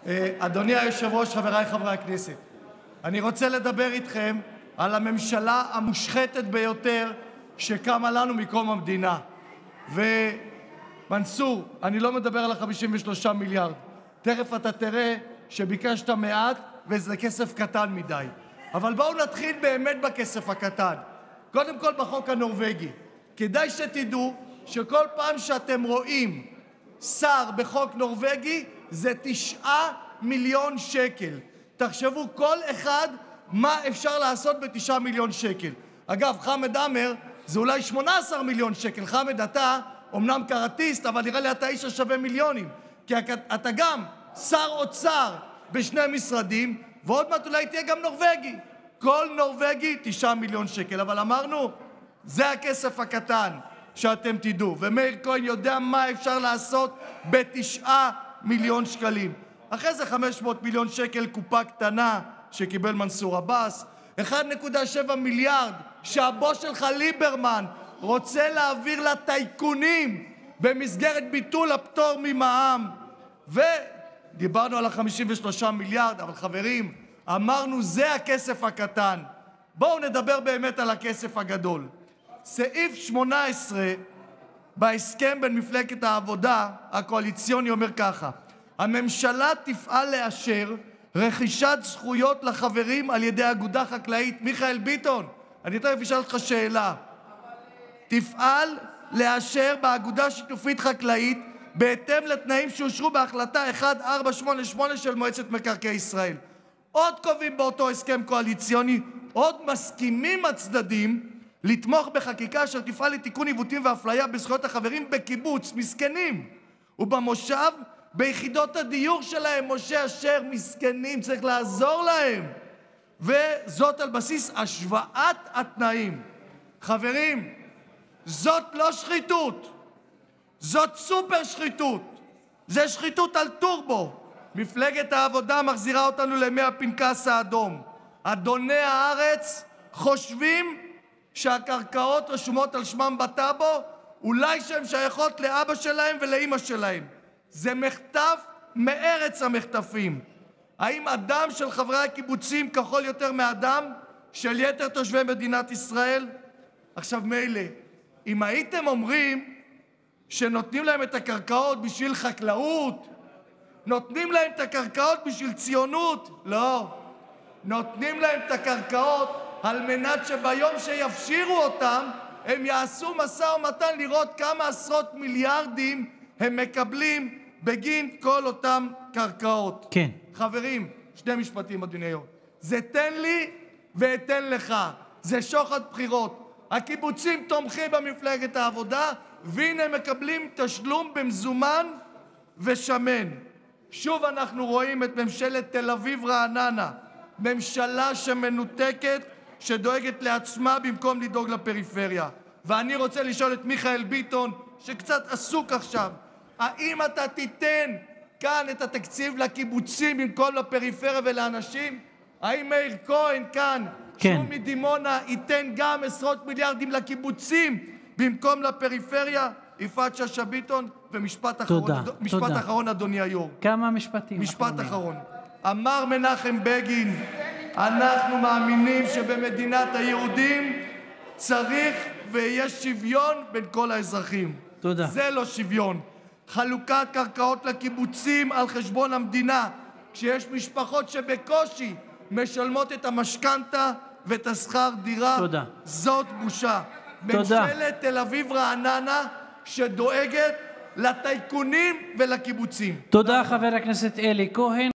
אדוני היושב-ראש, חבריי חברי הכנסת, אני רוצה לדבר איתכם על הממשלה המושחתת ביותר שקמה לנו מקום המדינה. ומנסור, אני לא מדבר על ה-53 מיליארד. תכף אתה תראה שביקשת מעט וזה כסף קטן מדי. אבל בואו נתחיל באמת בכסף הקטן. קודם כל בחוק הנורווגי. כדאי שתדעו שכל פעם שאתם רואים שר בחוק נורווגי זה 9 מיליון שקל. תחשבו כל אחד מה אפשר לעשות ב9 מיליון שקל. אגב, חמד עמר זה אולי 18 מיליון שקל. חמד, אתה אומנם קראטיסט, אבל נראה לי אתה איש השווה מיליונים. כי אתה גם שר אוצר בשני משרדים, ועוד מעט אולי תהיה גם נורווגי. כל נורווגי 9 מיליון שקל. אבל אמרנו, זה הכסף הקטן שאתם תדעו. ומאיר כהן יודע מה אפשר לעשות ב9 מיליון שקלים. אחרי זה 500 מיליון שקל קופה קטנה שקיבל מנסור עבאס. 1.7 מיליארד שהבוס שלך ליברמן רוצה להעביר לטייקונים במסגרת ביטול הפטור ממע"מ. ודיברנו על ה-53 מיליארד, אבל חברים, אמרנו זה הכסף הקטן. בואו נדבר באמת על הכסף הגדול. סעיף 18 בהסכם בין מפלגת העבודה הקואליציוני אומר ככה: הממשלה תפעל לאשר רכישת זכויות לחברים על ידי אגודה חקלאית. מיכאל ביטון, אני תכף אשאל אותך שאלה. תפעל לאשר באגודה שיתופית חקלאית בהתאם לתנאים שאושרו בהחלטה 1488 של מועצת מקרקעי ישראל. עוד קובעים באותו הסכם קואליציוני, עוד מסכימים הצדדים לתמוך בחקיקה אשר תפעל לתיקון עיוותים ואפליה בזכויות החברים בקיבוץ מסכנים ובמושב ביחידות הדיור שלהם. משה אשר, מסכנים, צריך לעזור להם, וזאת על בסיס השוואת התנאים. חברים, זאת לא שחיתות, זאת סופר שחיתות, זה שחיתות על טורבו. מפלגת העבודה מחזירה אותנו לימי הפנקס האדום. אדוני הארץ חושבים שהקרקעות רשומות על שמם בטאבו, אולי שהן שייכות לאבא שלהם ולאמא שלהם. זה מחטף מארץ המחטפים. האם הדם של חברי הקיבוצים כחול יותר מהדם של יתר תושבי מדינת ישראל? עכשיו מילא, אם הייתם אומרים שנותנים להם את הקרקעות בשביל חקלאות, נותנים להם את הקרקעות בשביל ציונות, לא. נותנים להם את הקרקעות על מנת שביום שיפשירו אותם הם יעשו משא ומתן לראות כמה עשרות מיליארדים הם מקבלים בגין כל אותם קרקעות. כן. חברים, שני משפטים, אדוני היו"ר. זה תן לי ואתן לך. זה שוחד בחירות. הקיבוצים תומכים במפלגת העבודה, והנה מקבלים תשלום במזומן ושמן. שוב אנחנו רואים את ממשלת תל אביב רעננה. ממשלה שמנותקת, שדואגת לעצמה במקום לדאוג לפריפריה. ואני רוצה לשאול את מיכאל ביטון, שקצת עסוק עכשיו, האם אתה תיתן כאן את התקציב לקיבוצים במקום לפריפריה ולאנשים? האם מאיר כהן כאן, כן, שהוא מדימונה, ייתן גם עשרות מיליארדים לקיבוצים במקום לפריפריה? יפעת שאשא ביטון. ומשפט אחרון, משפט אחרון אדוני היו"ר. כמה משפטים. משפט אחרון. אמר מנחם בגין, אנחנו מאמינים שבמדינת היהודים צריך ויהיה שוויון בין כל האזרחים. תודה. זה לא שוויון. חלוקת קרקעות לקיבוצים על חשבון המדינה, כשיש משפחות שבקושי משלמות את המשכנתה ואת השכר דירה. תודה. זאת בושה. תודה. ממשלת תל אביב רעננה שדואגת לטייקונים ולקיבוצים. תודה חבר הכנסת אלי כהן.